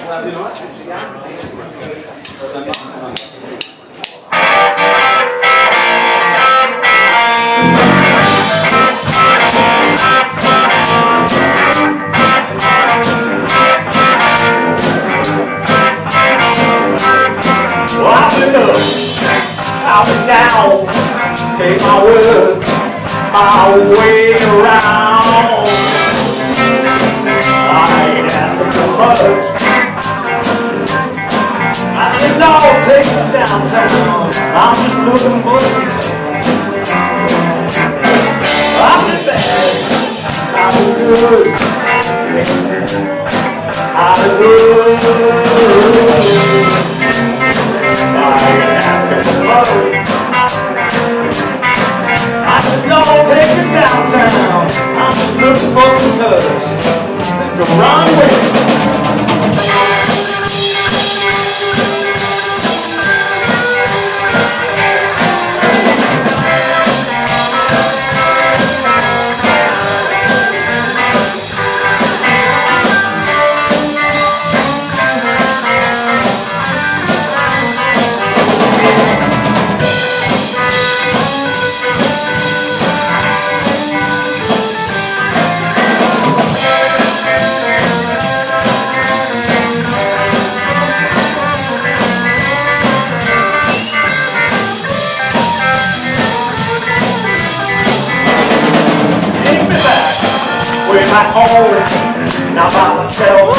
Up and down, take my word, my way around. I ain't asking for much. I said, no, take me downtown. I'm just looking for some touch. I'm the best, I'm good, I'm good. I said, no, take me downtown. I'm just looking for some touch. Let's go run away. Back home, not by myself.